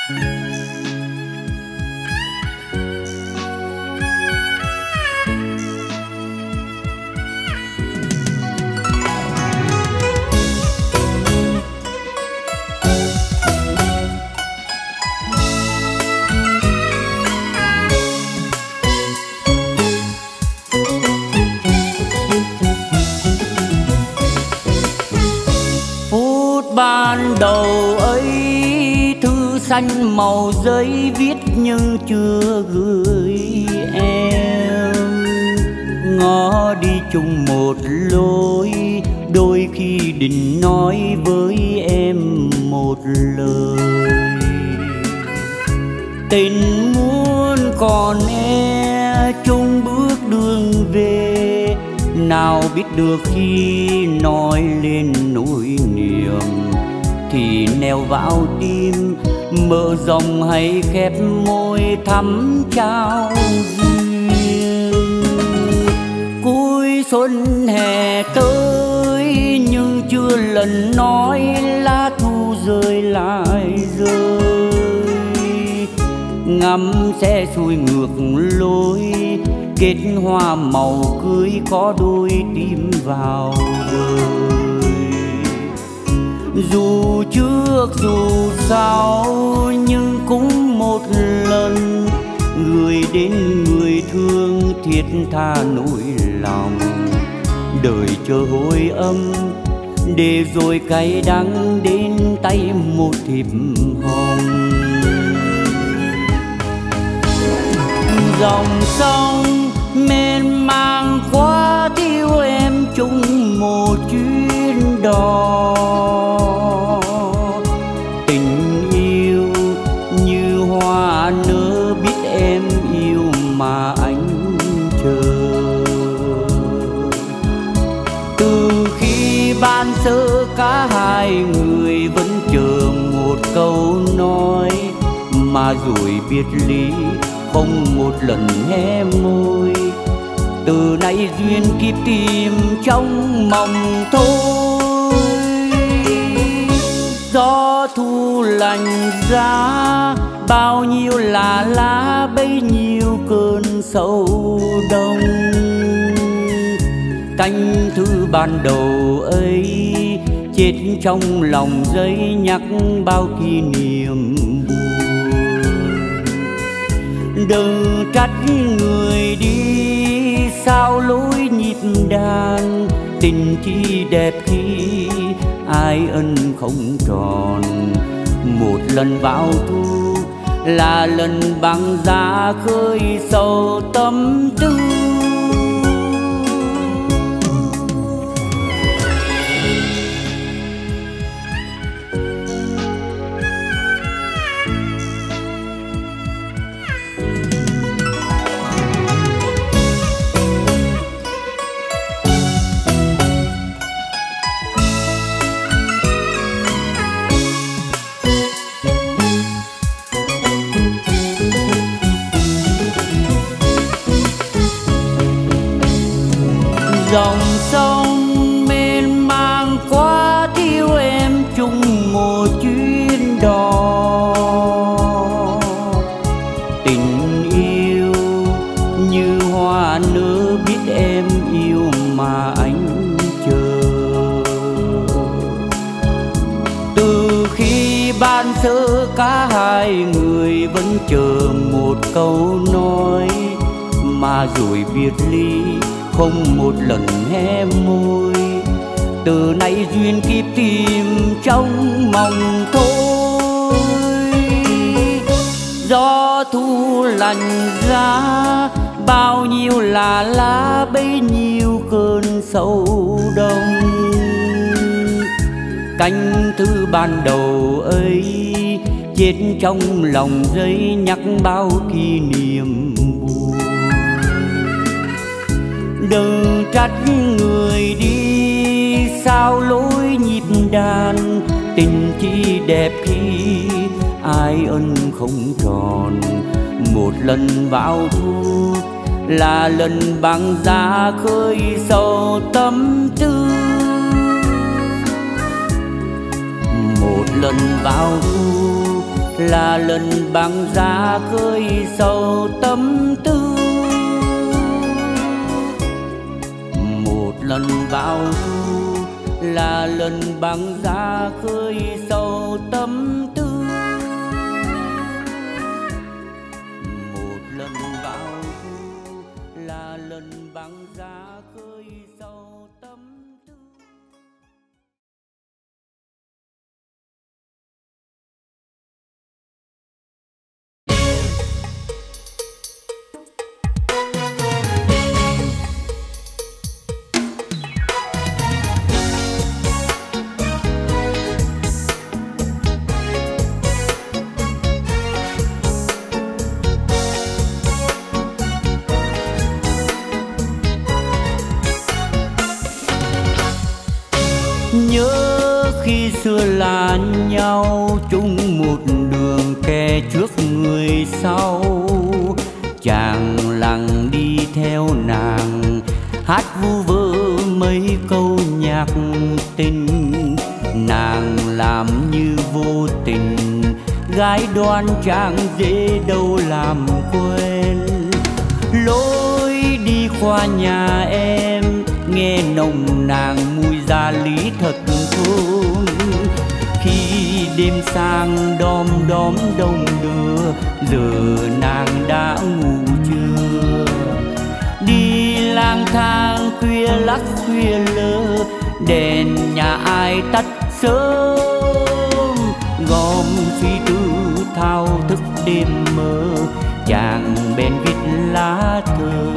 Ban đầu ấy thư xanh màu giấy viết nhưng chưa gửi em. Ngó đi chung một lối, đôi khi định nói với em một lời. Tình muốn còn e chung bước đường về, nào biết được khi nói lên nỗi niềm thì neo vào tim, mở rộng hay khép môi thắm trao duyên. Cuối xuân hè tới nhưng chưa lần nói, lá thu rơi lại rơi. Ngắm xe xuôi ngược lối, kết hoa màu cưới có đôi tim vào đời. Dù trước dù sau nhưng cũng một lần, người đến người thương thiết tha nỗi lòng. Đời chờ hồi âm để rồi cay đắng đến tay một thiệp hồng. Dòng sông mênh mang quá thiếu em chung một chuyến đò. Tình yêu như hoa nở biết em yêu mà anh chờ. Từ khi ban sơ cả hai người vẫn chờ một câu nói, mà rồi biệt ly không một lần hé môi. Từ nay duyên kiếp tìm trong mộng thôi. Gió thu lạnh giá, bao nhiêu là lá bấy nhiêu cơn sầu đông. Cánh thư ban đầu ấy chết trong lòng giấy, nhắc bao kỷ niệm buồn. Đừng trách người đi sao lối nhịp đàn, tình chi đẹp khi ai ân không tròn. Một lần vào thu là lần băng giá khơi sâu tâm tư. Dòng sông mênh mang quá thiếu em chung một chuyến đò. Tình yêu như hoa nở biết em yêu mà anh chờ. Từ khi ban sơ cả hai người vẫn chờ một câu nói, mà rồi biệt ly không một lần hé môi. Từ nay duyên kiếp tìm trong mộng thôi. Gió thu lạnh giá, bao nhiêu là lá bấy nhiêu cơn sầu đông. Cánh thư ban đầu ấy chết trong lòng giấy, nhắc bao kỷ niệm buồn. Đừng trách người đi sao lối nhịp đàn, tình chi đẹp khi ai ân không tròn. Một lần vào thu là lần băng giá khơi sâu tâm tư. Một lần vào thu là lần băng giá khơi sầu tâm tư. Một lần vào thu là lần băng giá khơi sầu tâm tư. Một lần vào thu là lần băng giá khơi sầu tâm tư. Nhớ khi xưa là nhau chung một đường kẻ trước người sau, chàng lặng đi theo nàng hát vu vơ mấy câu nhạc tình. Nàng làm như vô tình, gái đoan chàng dễ đâu làm quên. Lối đi qua nhà em nghe nồng nàn mùi gia lý thật thơm. Khi đêm sang đom đóm đông đưa, giờ nàng đã ngủ chưa? Đi lang thang khuya lắc khuya lơ, đèn nhà ai tắt sớm. Gom suy tư thao thức đêm mơ, chàng bèn viết lá thơ.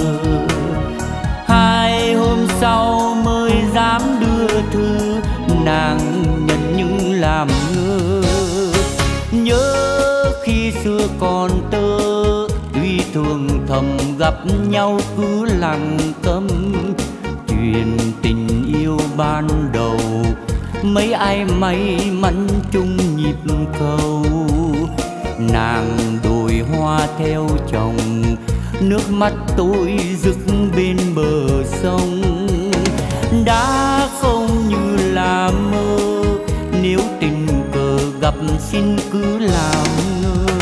Hai hôm sau mới dám đưa thư, nàng nhận những làm ngơ. Nhớ khi xưa còn tơ, tuy thường thầm gặp nhau cứ lặng câm. Chuyện tình yêu ban đầu, mấy ai may mắn chung nhịp cầu. Nàng đồi hoa theo chồng, nước mắt tôi rực bên bờ sông. Đã không như là mơ, nếu tình cờ gặp xin cứ làm ngơ.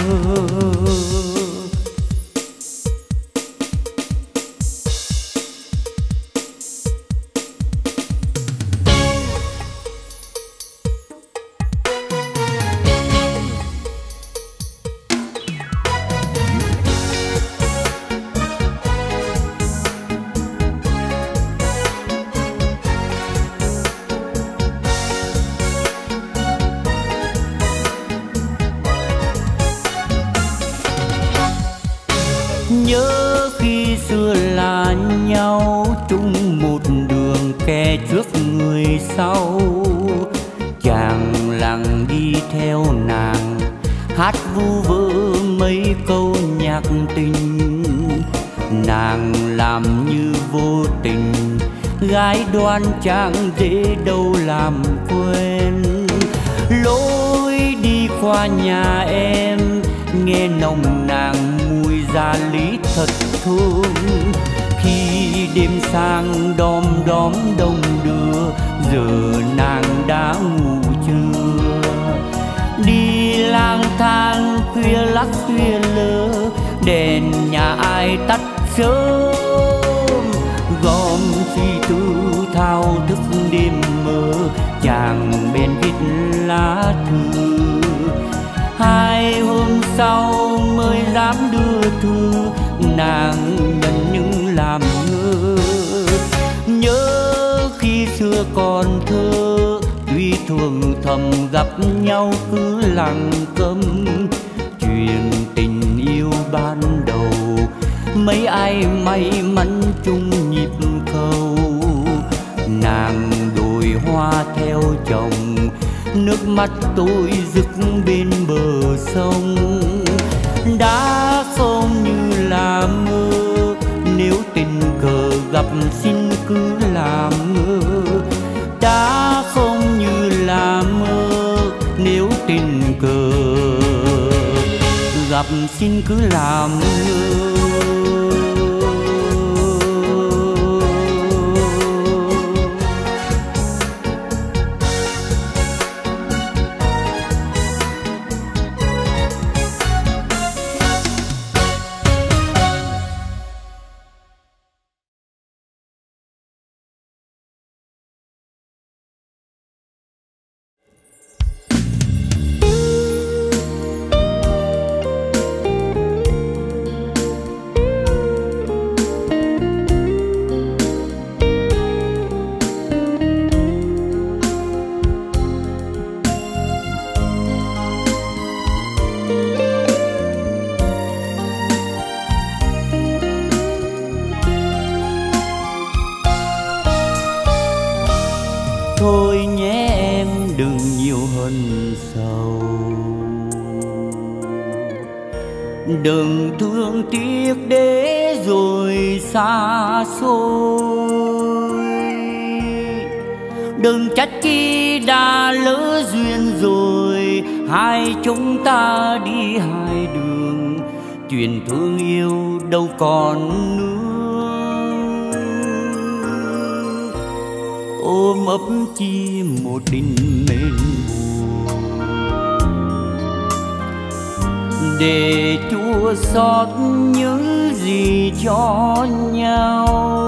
Nhớ khi xưa là nhau chung một đường kẻ trước người sau, chàng lặng đi theo nàng hát vu vơ mấy câu nhạc tình. Nàng làm như vô tình, gái đoan chàng dễ đâu làm quên. Lối đi qua nhà em nghe nồng nàn mùi gia lý thật thơm. Khi đêm sang đom đóm đông đưa, giờ nàng đã ngủ chưa? Đi lang thang khuya lắc khuya lơ, đèn nhà ai tắt sớm. Gom suy tư thao thức đêm mơ, chàng bèn viết lá thư. Hai hôm sau mới dám đưa thư, nàng nhận những làm ngơ. Nhớ khi xưa còn thơ, tuy thường thầm gặp nhau cứ lặng câm. Chuyện tình yêu ban đầu, mấy ai may mắn chung nhịp cầu. Nàng đồi hoa theo chồng, nước mắt tôi rực bên bờ sông. Đã không như là mơ, nếu tình cờ gặp xin cứ làm ngơ. Đã không như là mơ, nếu tình cờ gặp xin cứ làm ngơ. đừng thương tiếc để rồi xa xôi. Đừng trách chi đã lỡ duyên rồi, hai chúng ta đi hai đường, chuyện thương yêu đâu còn nữa. Ôm ấp chi một đinh mến buồn, để chua xót những gì cho nhau.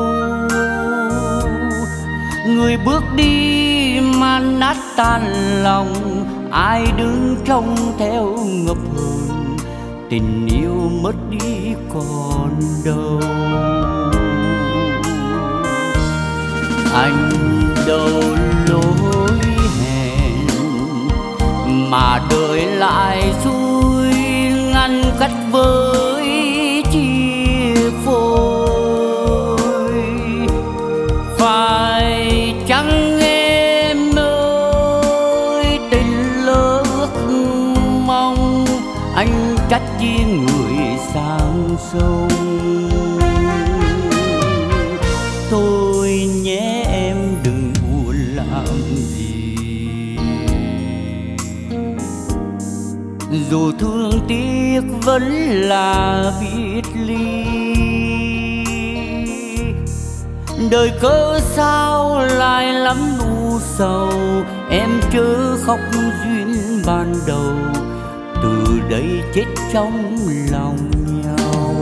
Người bước đi mà nát tan lòng, ai đứng trông theo ngập hờn, tình yêu mất đi còn đâu. Anh đâu lối hẹn mà đợi lại xuôi, ngăn cách với chia phôi. Phải chăng em ơi tình lỡ ước mong, anh trách chi người sang sông. Thôi nhé em đừng buồn làm gì, dù thương tiếc vẫn là biệt ly. Đời cớ sao lại lắm u sầu, em chớ khóc duyên ban đầu, từ đây chết trong lòng nhau.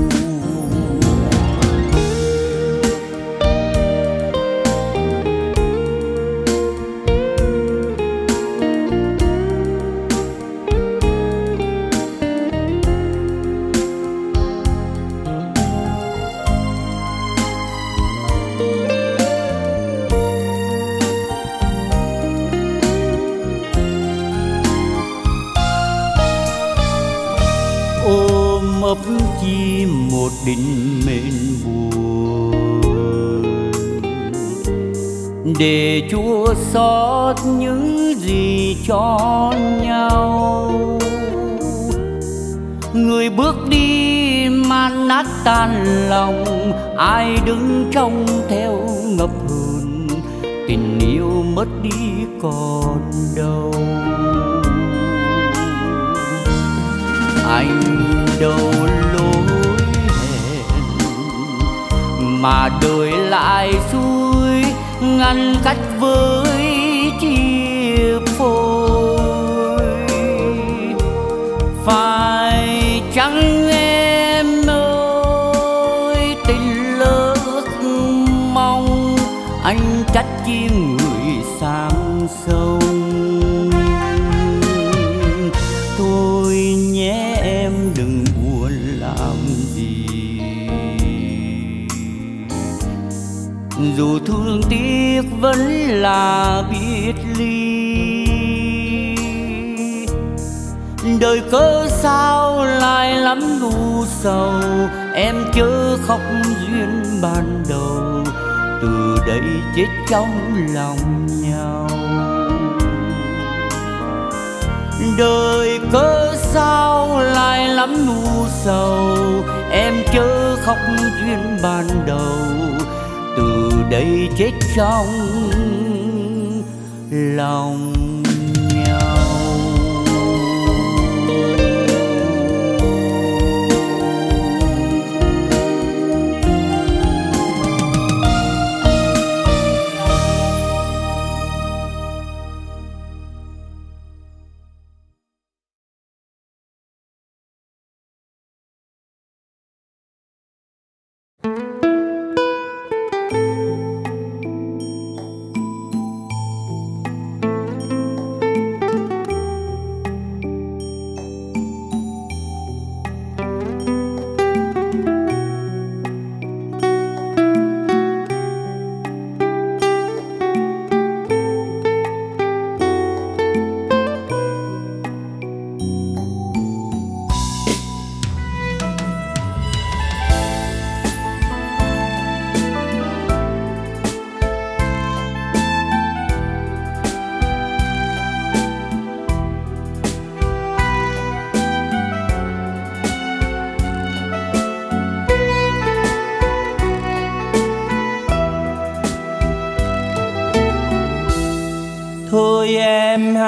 Ôm ấp chi một đinh mến buồn, để chua xót những gì cho nhau. Người bước đi mà nát tan lòng, ai đứng trông theo ngập hờn, tình yêu mất đi còn đâu. Anh đâu lối hẹn mà đợi lại xuôi, ngăn cách với chia phôi. Phải chăng em ơi tình lỡ ước mong, anh trách chi người sang sông. Thôi nhé em đừng buồn làm gì, dù thương tiếc vẫn là biệt ly. Đời cớ sao lại lắm u sầu, em chớ khóc duyên ban đầu, từ đây chết trong lòng nhau. Đời cớ sao lại lắm u sầu, em chớ khóc duyên ban đầu, từ đây chết trong lòng nhau.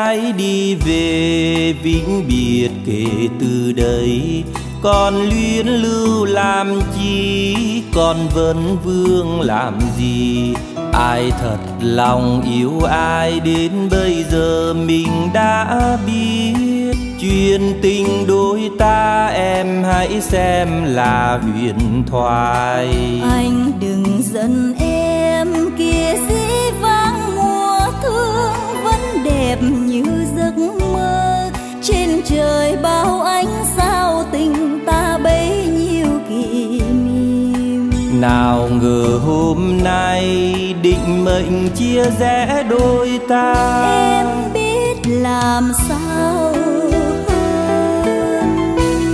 hãy đi về vĩnh biệt, kể từ đây còn luyến lưu làm chi, còn vấn vương làm gì. Ai thật lòng yêu ai đến bây giờ mình đã biết. Chuyện tình đôi ta em hãy xem là huyền thoại. Anh đừng giận em, kia dĩ vãng mùa thương vẫn đẹp như giấc mơ. Trên trời bao ánh sao tình ta bấy nhiêu kỷ niệm. Nào ngờ hôm nay định mệnh chia rẽ đôi ta. Em biết làm sao hơn.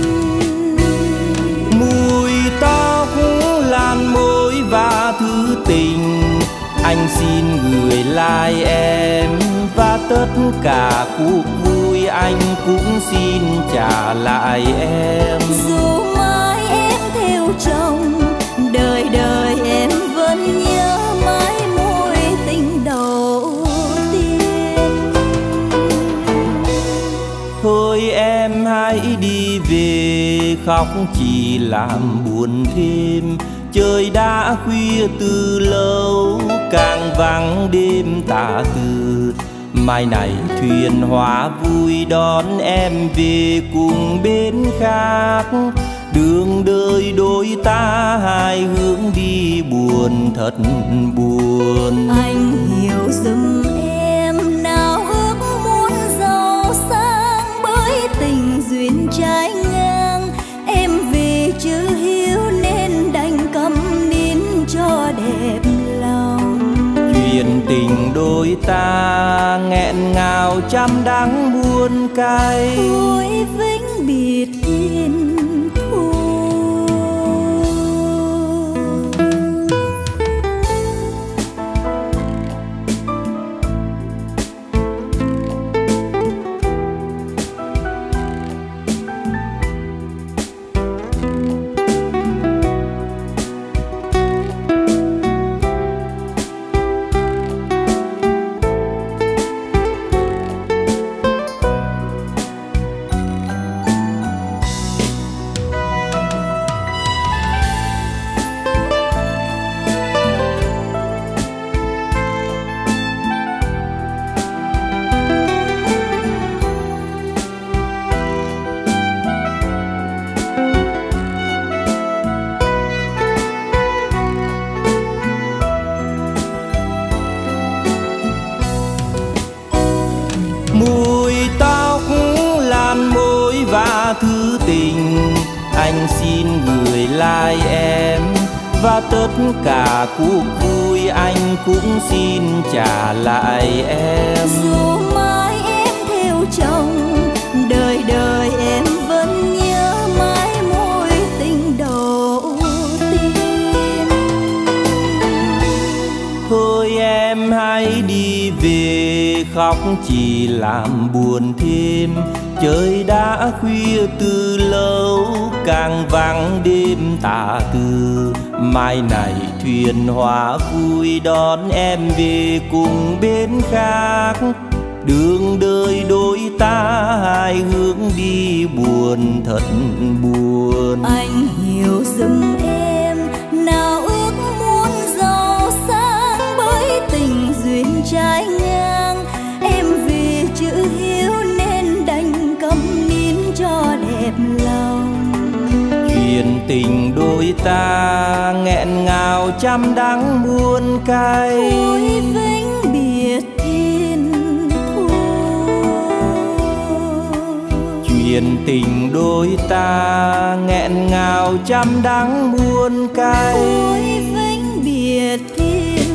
Mùi tóc lan môi và thứ tình, anh xin gửi lại em. Và tất cả cuộc vui anh cũng xin trả lại em. Dù mai em theo chồng, đời đời em vẫn nhớ mãi mối tình đầu tiên. Thôi em hãy đi về, khóc chỉ làm buồn thêm. Trời đã khuya từ lâu, càng vắng đêm tả từ. Mai này thuyền hóa vui đón em về cùng bên khác. Đường đời đôi ta hai hướng đi buồn thật buồn. Anh hiểu giùm em, nào ước muốn giàu sang bởi tình duyên trái ngang. Em vì chưa hiếu nên đành câm nín cho đẹp lòng. Chuyện tình đôi ta nghẹn ngào trăm đắng buồn cay. Thôi vĩnh biệt yên thu. Mùi tóc lan môi và thứ tình, anh xin gửi lại em. Và tất cả cuộc vui anh cũng xin trả lại em. Dù mai em theo chồng, đời đời em vẫn nhớ mãi mối tình đầu tiên. Thôi em hãy đi về, khóc chỉ làm buồn thêm. Trời đã khuya từ lâu, càng vắng đêm tả từ. Mai này thuyền hóa vui đón em về cùng bên khác. Đường đời đôi ta hai hướng đi buồn thật buồn. Anh hiểu giùm em, nào ước muốn giàu sang bởi tình duyên trái ngang. Em vì chữ hiếu nên đành câm nín cho đẹp lòng. Chuyện tình đôi ta nghẹn ngào trăm đắng buồn cay. Thôi vĩnh biệt thiên thu. Chuyện tình đôi ta nghẹn ngào trăm đắng buồn cay. Thôi vĩnh biệt thiên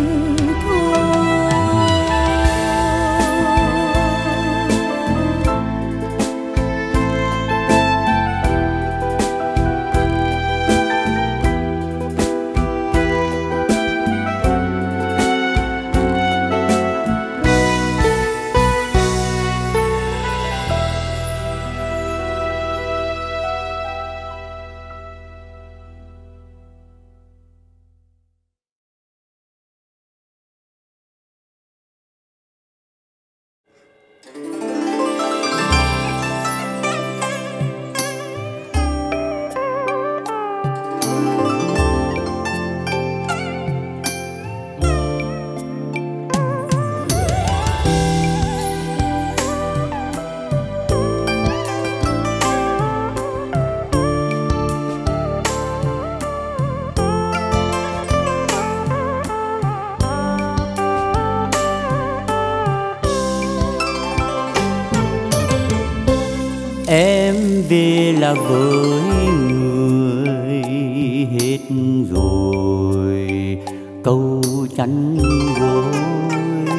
Em về là với người hết rồi câu chăn gối,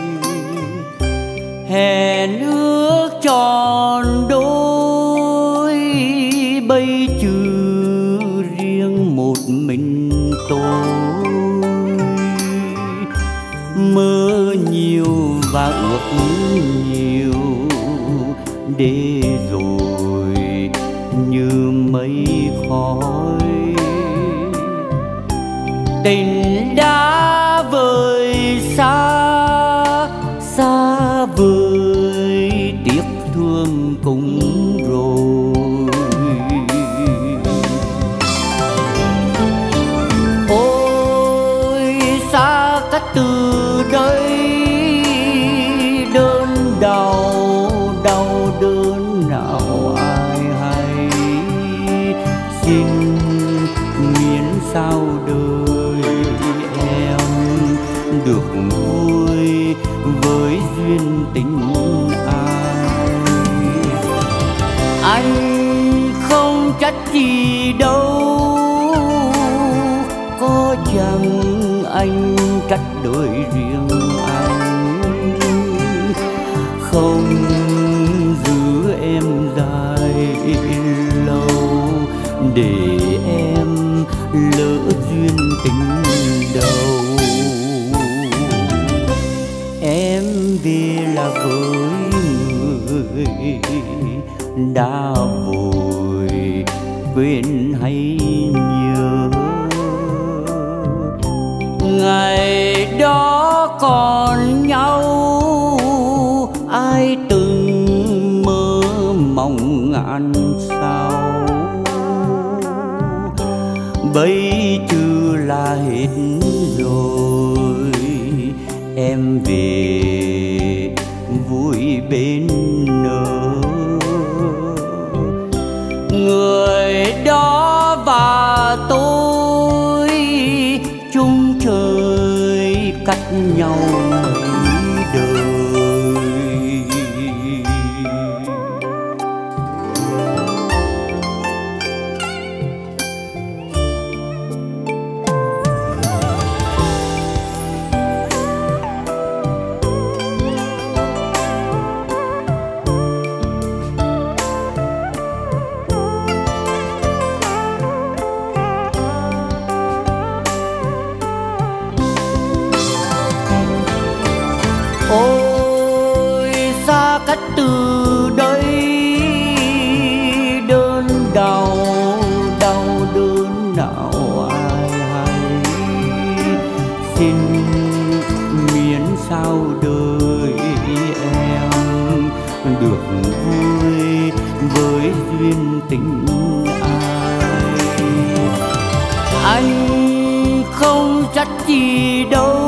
hẹn ước tròn đôi bây trừ riêng một mình tôi. Mơ nhiều và ước nhiều để rồi như mây khói, tình đã vời xa xa vời tiếc thương cùng rồi. Ôi xa cách từ đây đơn đau đau đớn nào ai hay, xin miễn sao đời em được vui với duyên tình ai. Anh không trách gì đâu, có chăng anh trách đời riêng anh, không giữ em dài lâu để em lỡ duyên tình đầu. Em về là với người đã vội quên hay nhớ, ngày đó còn nhau ai từng mơ mộng ngàn sao. Bây trừ là hết rồi, em về vui bên nỡ. Người đó và tôi chung trời cách nhau mấy đời. Ôi xa cách từ đây đơn đau đau đớn nào ai hay, xin miễn sao đời em được vui với duyên tình ai. Anh không trách gì đâu,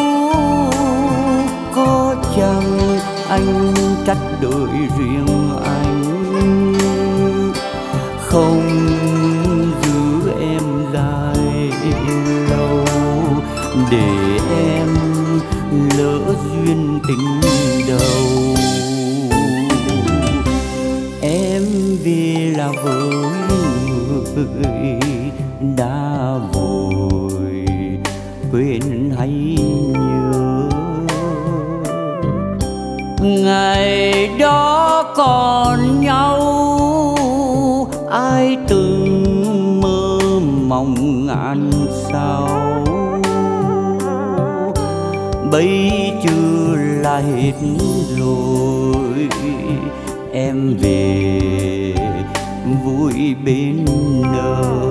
có chăng anh trách đời riêng anh, không giữ em dài lâu để em lỡ duyên tình đầu. Em về là với người đã vội quên hay nhớ, ngày đó còn nhau ai từng mơ mộng ngàn sao. Bây trừ là hết rồi, em về vui bên nỡ.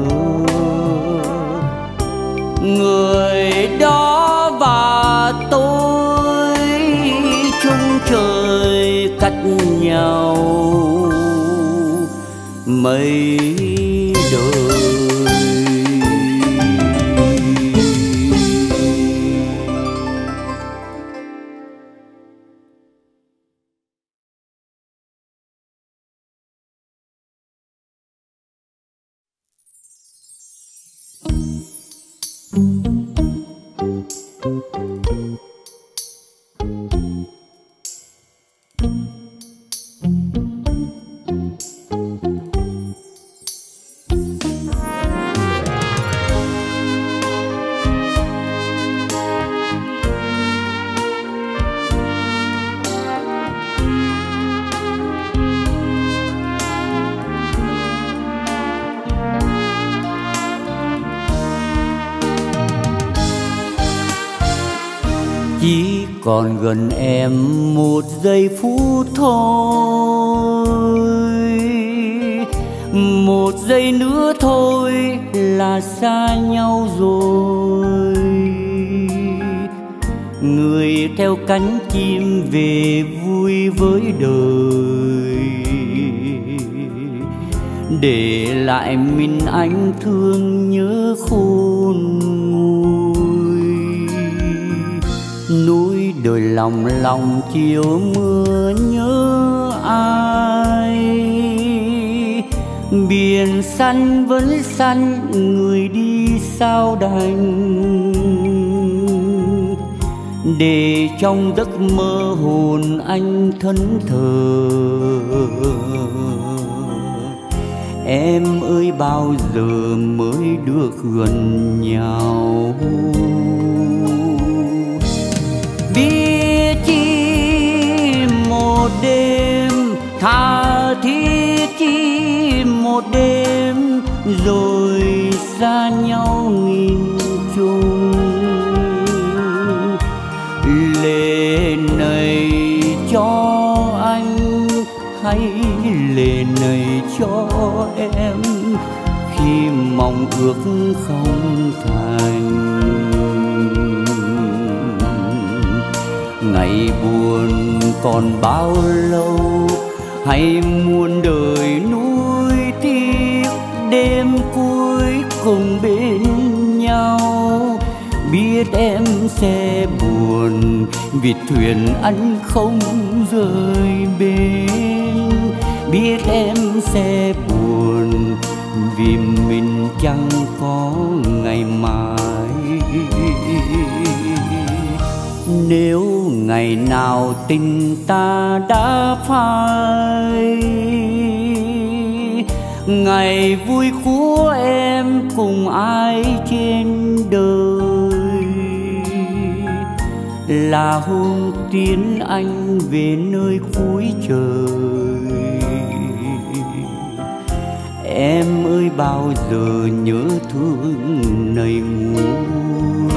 Người đó và tôi chung trời cách nhau mấy đời. còn gần em một giây phút thôi, một giây nữa thôi là xa nhau rồi. Người theo cánh chim về vui với đời, để lại mình anh thương nhớ khôn nguôi. Núi đồi lòng lòng chiều mưa nhớ ai, biển xanh vẫn xanh người đi sao đành. Để trong giấc mơ hồn anh thẫn thờ, em ơi bao giờ mới được gần nhau. Biết chi một đêm, tha thiết chi một đêm, rồi xa nhau nghìn chung. Lệ này cho anh hay lệ này cho em, khi mong ước không thành. Ngày buồn còn bao lâu, hay muôn đời nuối tiếc, đêm cuối cùng bên nhau. Biết em sẽ buồn vì thuyền anh không rời bến, biết em sẽ buồn vì mình chẳng có ngày mai. Nếu ngày nào tình ta đã phai, ngày vui của em cùng ai trên đời, là hôm tiến anh về nơi cuối trời. Em ơi bao giờ nhớ thương nầy nguôi.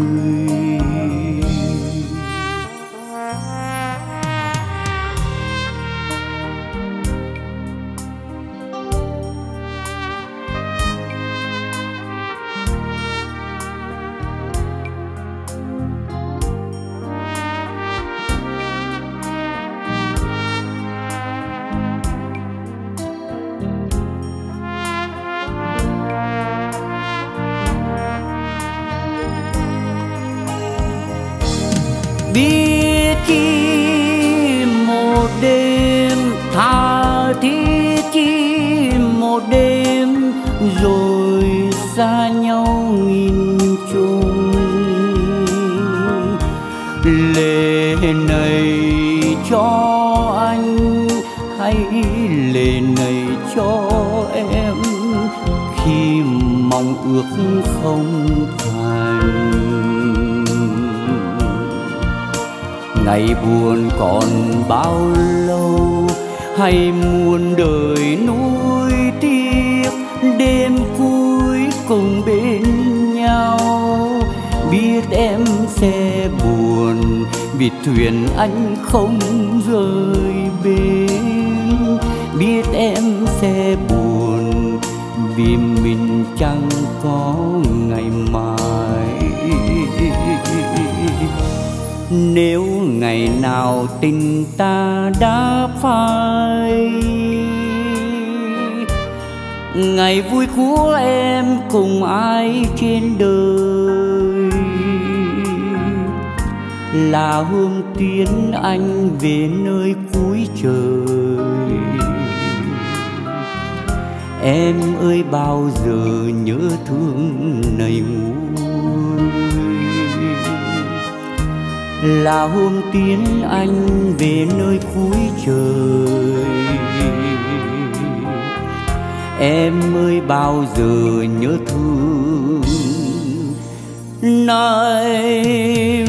Biết chi một đêm, tha thiết chi một đêm, rồi xa nhau nghìn chung. Lệ này cho anh hay lệ này cho em, khi mong ước không thành. Ngày buồn còn bao lâu, hay muôn đời nuối tiếc, đêm cuối cùng bên nhau. Biết em sẽ buồn vì thuyền anh không rời bến, biết em sẽ buồn vì mình chẳng có ngày mai. Nếu ngày nào tình ta đã phai, ngày vui của em cùng ai trên đời, là hôm tiến anh về nơi cuối trời. Em ơi bao giờ nhớ thương nầy nguôi, là hôm tiến anh về nơi cuối trời. Em ơi bao giờ nhớ thương nầy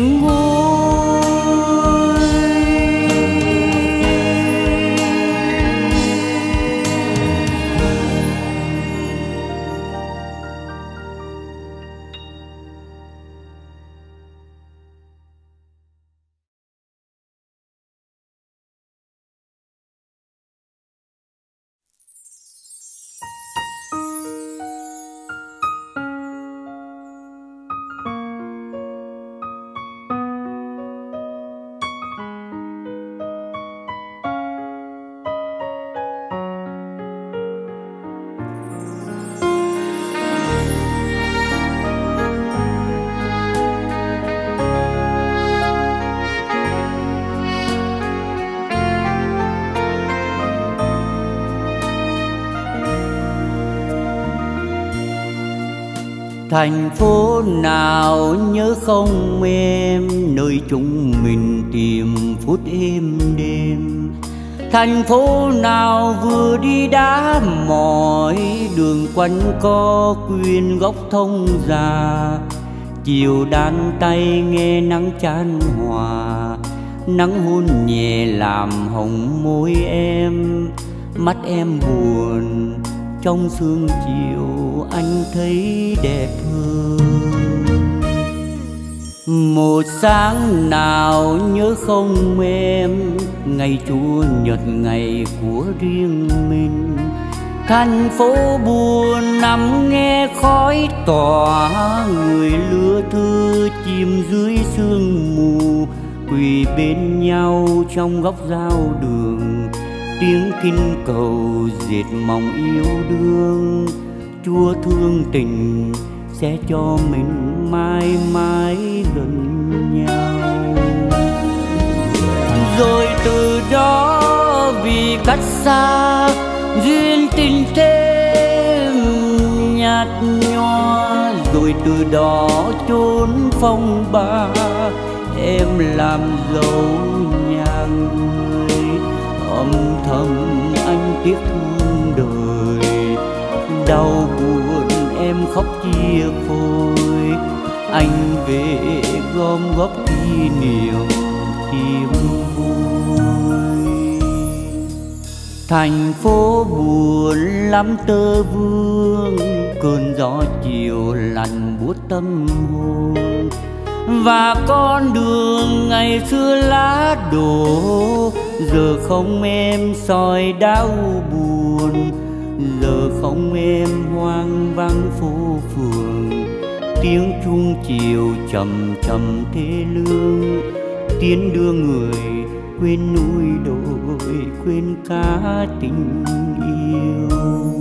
Thành phố nào nhớ không em, nơi chúng mình tìm phút êm đêm. Thành phố nào vừa đi đã mỏi, đường quanh co quyên góc thông già. Chiều đan tay nghe nắng chan hòa, nắng hôn nhẹ làm hồng môi em. Mắt em buồn trong sương chiều, anh thấy đẹp hơn. Một sáng nào nhớ không em, ngày Chủ nhật ngày của riêng mình. Thành phố buồn nằm nghe khói tỏa, người lứa thư chìm dưới sương mù. Quỳ bên nhau trong góc giao đường, tiếng kinh cầu dệt mong yêu đương. Chúa thương tình sẽ cho mình mãi mãi gần nhau. Rồi từ đó vì cách xa, duyên tình thêm nhạt nhòa. Rồi từ đó chốn phong ba, em làm dấu nhà người. Âm thầm anh tiếc thương đời, đau buồn em khóc chia phôi. Anh về gom góp kỷ niệm tìm vui. Thành phố buồn lắm tơ vương, cơn gió chiều lạnh buốt tâm hồn. Và con đường ngày xưa lá đổ, giờ không em soi đau buồn. Giờ không em hoang vắng phố phường, tiếng chuông chiều trầm trầm thê lương. Tiến đưa người quên núi đồi, quên cả tình yêu.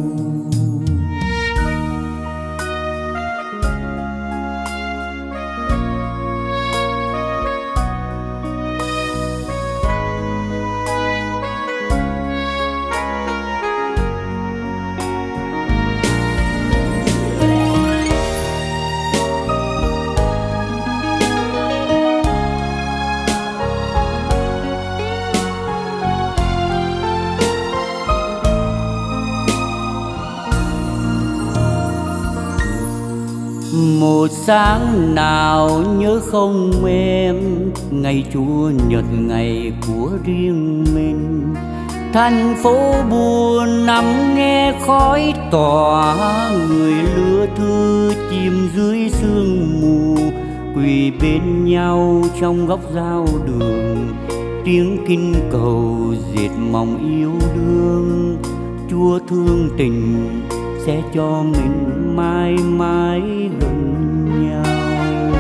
Một sáng nào nhớ không em, ngày Chủ nhật ngày của riêng mình. Thành phố buồn nằm nghe khói tỏa, người lứa thư chìm dưới sương mù. Quỳ bên nhau trong góc giao đường, tiếng kinh cầu dệt mong yêu đương. Chúa thương tình sẽ cho mình mãi mãi gần nhau.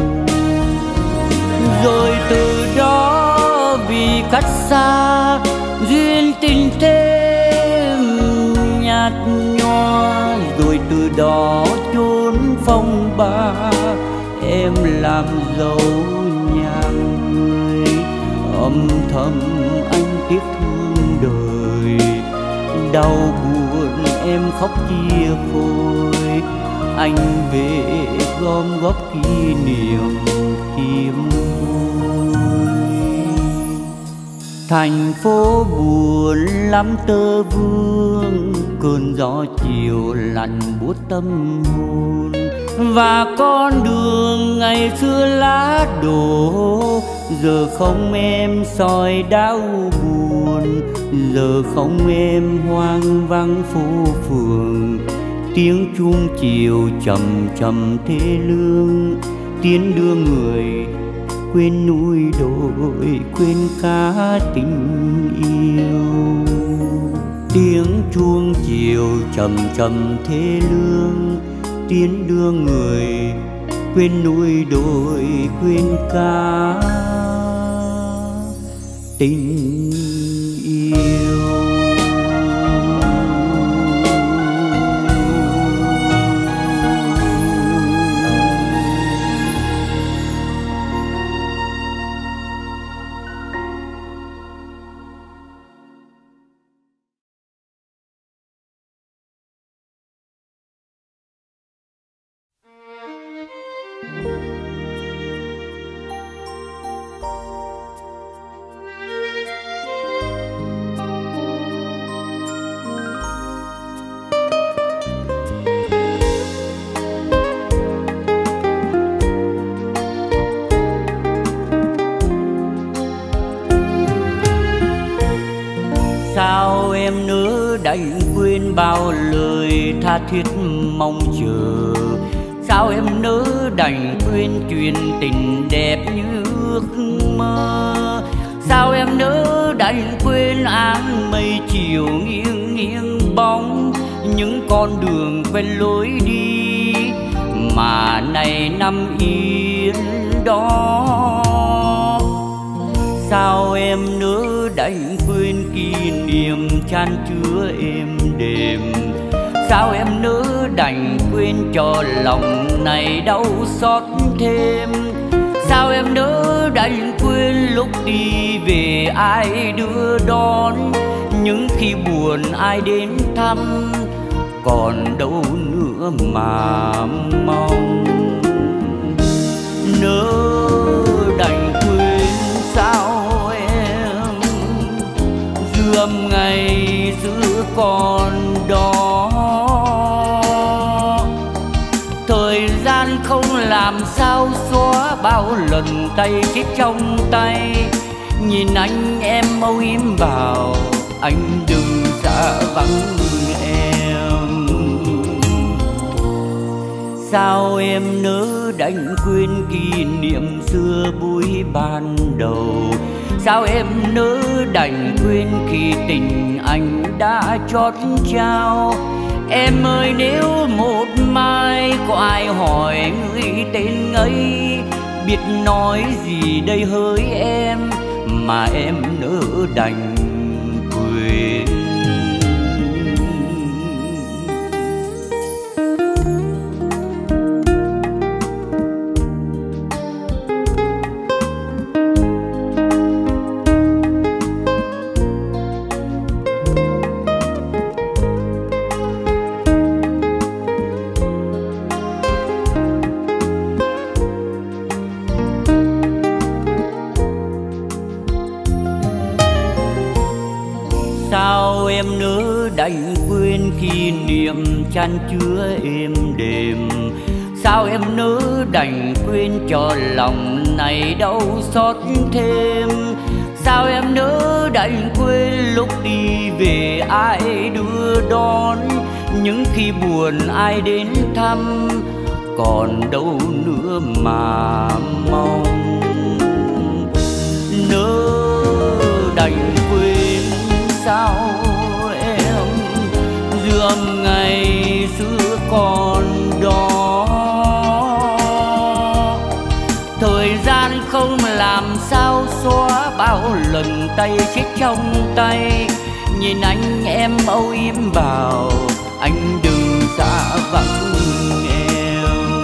Rồi từ đó vì cách xa, duyên tình thêm nhạt nhòa. Rồi từ đó chốn phong ba, em làm dấu nhà người. Âm thầm anh tiếc thương đời, đau buồn em khóc chia phôi. Anh về gom góp kỷ niệm tìm vui. Thành phố buồn lắm tơ vương, cơn gió chiều lạnh buốt tâm hồn. Và con đường ngày xưa lá đổ, giờ không em soi đau buồn. Giờ không em hoang vắng phố phường, tiếng chuông chiều trầm trầm thê lương. Tiến đưa người quên núi đồi, quên cả tình yêu. Tiếng chuông chiều trầm trầm thê lương, tiến đưa người quên núi đồi, quên cả tình yêu. Sao em nỡ đành quên bao lời tha thiết mong chờ? Sao em nỡ đành quên chuyện tình đẹp như ước mơ? Sao em nỡ đành quên áng mây chiều nghiêng nghiêng bóng những con đường quen lối đi mà nay nằm yên đó? Sao em nỡ đành quên kỷ niệm chan chứa êm đềm? Sao em nỡ đành quên cho lòng này đau xót thêm? Sao em nỡ đành quên lúc đi về ai đưa đón, những khi buồn ai đến thăm, còn đâu nữa mà mong? Nỡ đành quên sao em dư âm ngày giữ còn đó? Thời gian không làm sao xóa bao lần tay chết trong tay. Nhìn anh em âu yếm bảo anh đừng xa vắng em. Sao em nỡ đành quên kỷ niệm xưa buổi ban đầu? Sao em nỡ đành quên khi tình anh đã chót trao? Em ơi nếu một mai có ai hỏi người tên ấy, biết nói gì đây hỡi em mà em nỡ đành quên. Sao em nỡ đành quên kỷ niệm chan chứa êm đềm? Sao em nỡ đành quên cho lòng này đau xót thêm? Sao em nỡ đành quên lúc đi về ai đưa đón, những khi buồn ai đến thăm, còn đâu nữa mà mong? Nỡ đành quên sao em dư âm ngày xưa còn đó? Thời gian không làm sao xóa bao lần tay chết trong tay. Nhìn anh em âu yếm bảo anh đừng xa vắng em.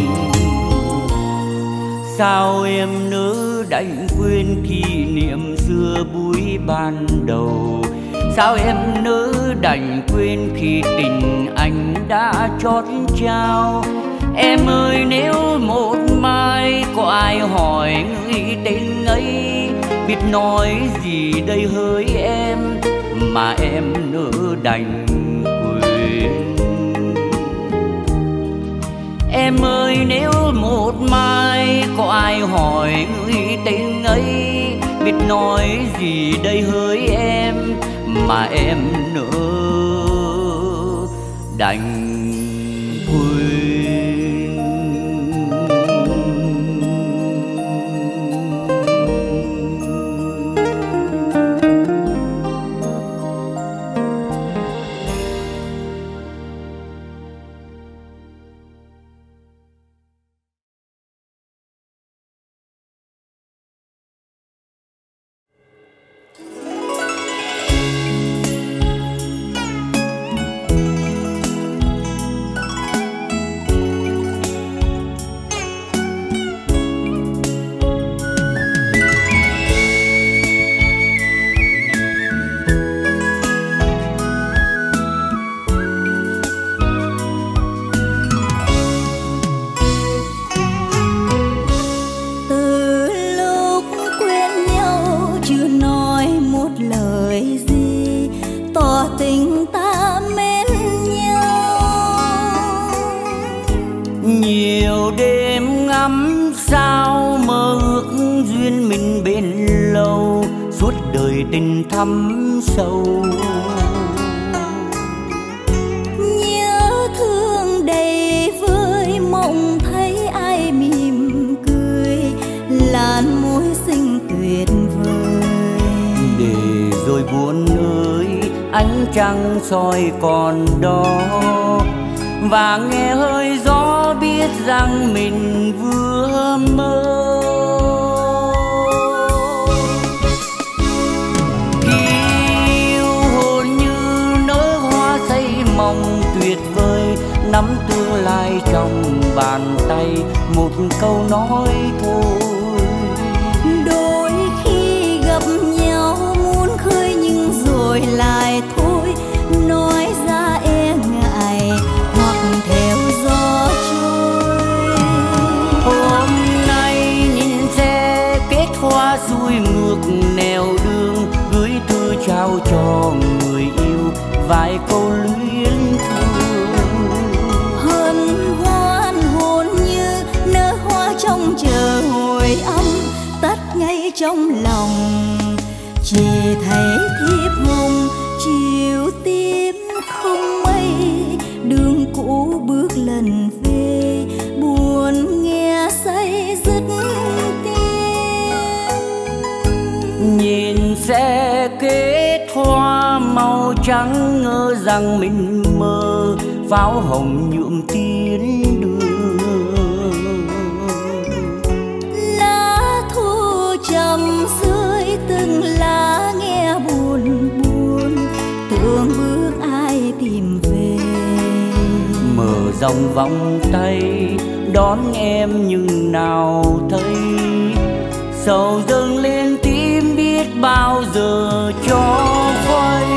Sao em nỡ đành quên kỷ niệm xưa buổi ban đầu? Sao em nỡ đành quên khi tình anh đã chót trao? Em ơi nếu một mai có ai hỏi người tên ấy, biết nói gì đây hỡi em mà em nỡ đành quên. Em ơi nếu một mai có ai hỏi người tên ấy, biết nói gì đây hỡi em mà em nỡ đành quên. tình thắm sâu. Nhớ thương đầy vơi, mộng thấy ai mỉm cười, làn môi xinh tuyệt vời. Để rồi buồn ơi, ánh trăng soi còn đó, và nghe hơi gió biết rằng mình vừa mơ. Khi yêu hồn như nở hoa say mộng tuyệt vời, nắm tương lai trong bàn tay, một câu nói thôi. Đôi khi gặp nhau muốn khơi nhưng rồi lại thôi, nói ra e ngại hoặc theo gió trôi. Hôm nay nhìn xe kết hoa xuôi ngược nẻo đường, gửi thư trao cho người yêu vài câu luyến thương. Hân hoan hồn như nở hoa trong chờ hồi âm, tắt ngay trong lòng. Chỉ thấy thiếp hồng chiều tím không mây, đường cũ bước lần về, buồn nghe say dứt tiếng. Nhìn xe kết hoa màu trắng, ngỡ rằng mình mơ, pháo hồng nhuộm tiến đường. Lá thu trầm rơi từng lá nghe buồn buồn, tưởng bước ai tìm về. Mở rộng vòng tay đón em nhưng nào thấy, sầu dâng lên tim biết bao giờ cho quay.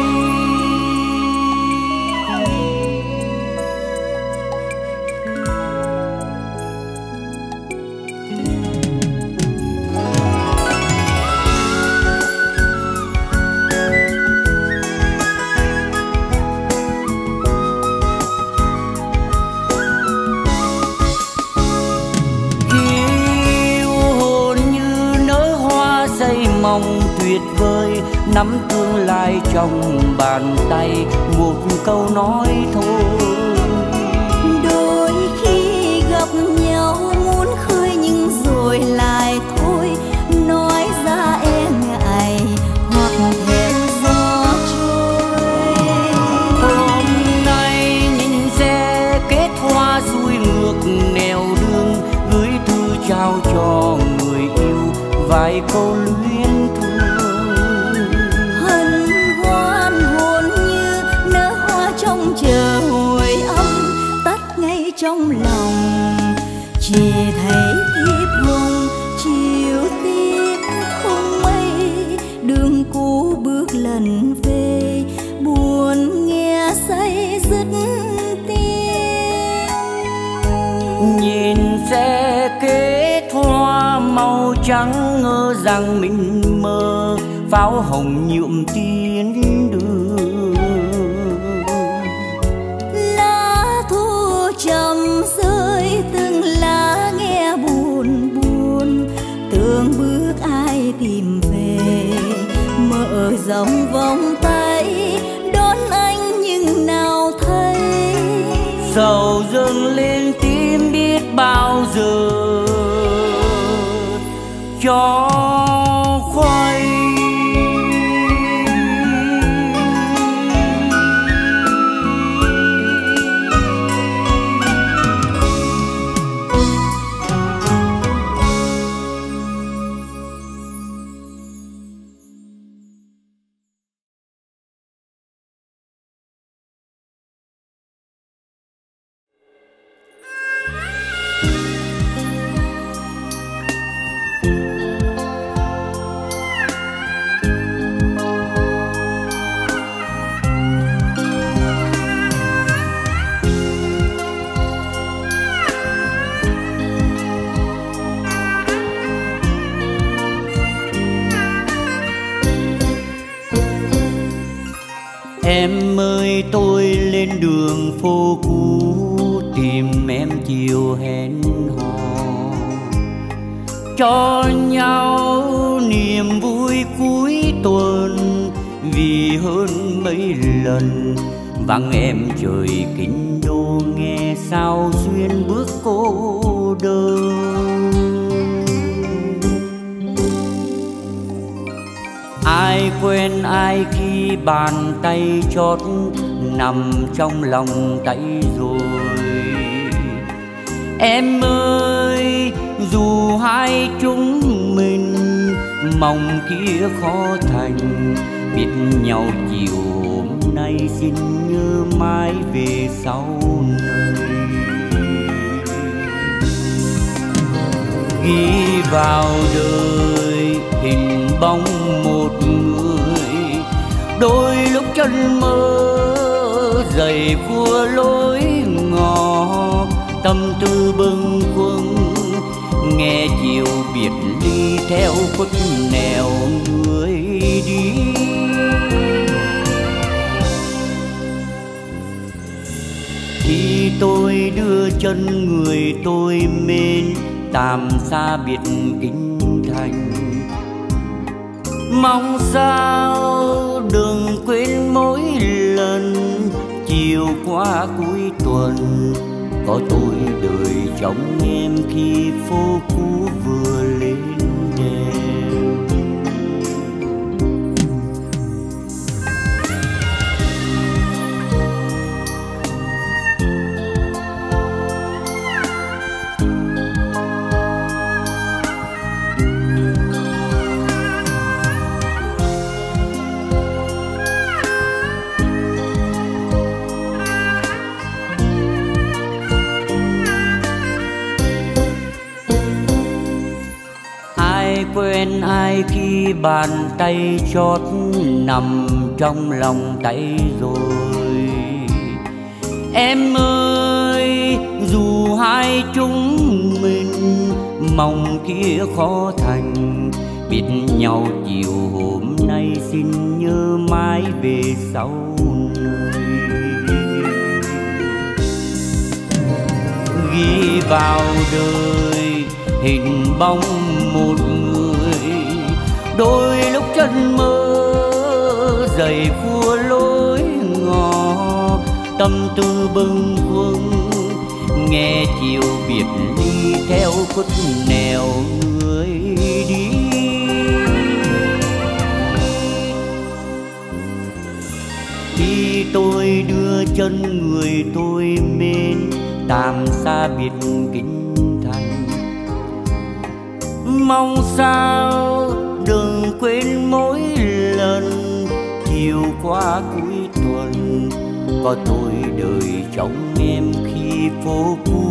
Mong tuyệt vời, nắm tương lai trong bàn tay, một câu nói thôi. Đôi khi gặp nhau muốn khơi nhưng rồi lại thôi, nói ra e ngại hoặc theo gió trôi. Hôm nay nhìn xe kết hoa xuôi ngược nẻo đường, gửi thư trao cho người yêu vài câu luyến thương. Hân hoan hồn như nở hoa trong chờ hồi âm, tắt ngay trong lòng. Chỉ thấy thiếp hồng chiều tím không mây, đường cũ bước lần về, buồn nghe say dứt tiếng. Nhìn xe kết hoa màu trắng, ngỡ rằng mình mơ, pháo hồng nhuộm tiến đường. Lá thu trầm rơi từng lá nghe buồn buồn, tưởng bước ai tìm về. Mở rộng vòng tay đón anh nhưng nào thấy, sầu dâng lên tim biết bao giờ cho khoay. Em ơi tôi lên đường phố cũ tìm em chiều hẹn hò, cho nhau niềm vui cuối tuần, vì hơn mấy lần vắng em trời kinh đô, nghe sao xuyên bước cô đơn. Ai quen ai khi bàn tay chót nằm trong lòng tay rồi. Em ơi, dù hai chúng mình mong kia khó thành, biết nhau chiều hôm nay xin nhớ mãi về sau này. Ghi vào đời hình bóng một người, đôi lúc chân mơ dày khua lối ngõ, tâm tư bâng khuâng nghe chiều biệt ly theo khuất nẻo người đi. Khi tôi đưa chân người tôi mến tạm xa biệt kinh thành, mong sao đừng quên mỗi lần chiều qua cuối tuần có tôi đợi trong em khi phố cũ vừa lên đèn. Quen ai khi bàn tay chót nằm trong lòng tay rồi. Em ơi, dù hai chúng mình mong kia khó thành, biết nhau chiều hôm nay xin nhớ mãi về sau này. Ghi vào đời hình bóng một người, đôi lúc chân mơ dày khua lối ngõ, tâm tư bâng khuâng nghe chiều biệt ly theo khuất nẻo người đi. Khi tôi đưa chân người tôi mến tạm xa biệt kinh thành, mong sao đừng quên mỗi lần chiều qua cuối tuần có tôi đợi trong em khi phố cũ